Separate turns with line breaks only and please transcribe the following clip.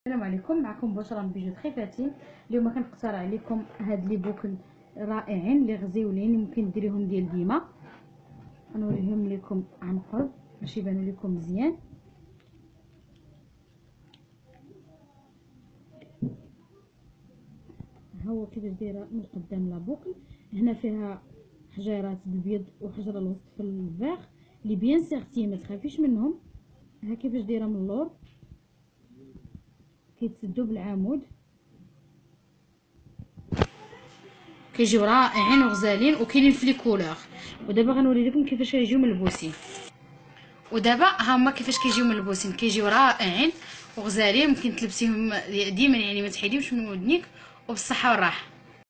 السلام عليكم، معكم بشرى من بيجو تري فاتين. اليوم كنقترح عليكم هاد لي بوكل رائعين اللي غزيولين، ممكن ديريهم ديال ديما. غنوريهم لكم عن قرب باش يبانوا لكم مزيان. ها هو كيفاش دايره من قدام لا بوكل. هنا فيها حجيرات بالبيض وحجره الوسط في الفاغ لي بيان سيغتي، ما تخافيش منهم. ها كيفاش دايره من اللور، كيتسدوا بالعمود، كيجيو رائعين وغزالين وكاينين في لي كولور. ودابا غنوري لكم كيفاش يجيو ملبوسين. ودابا ها هما كيفاش كيجيو ملبوسين، كيجيو رائعين وغزالين، ممكن تلبسيهم ديما، يعني ما تحيديهمش من ودنيك، وبالصحه والراحه.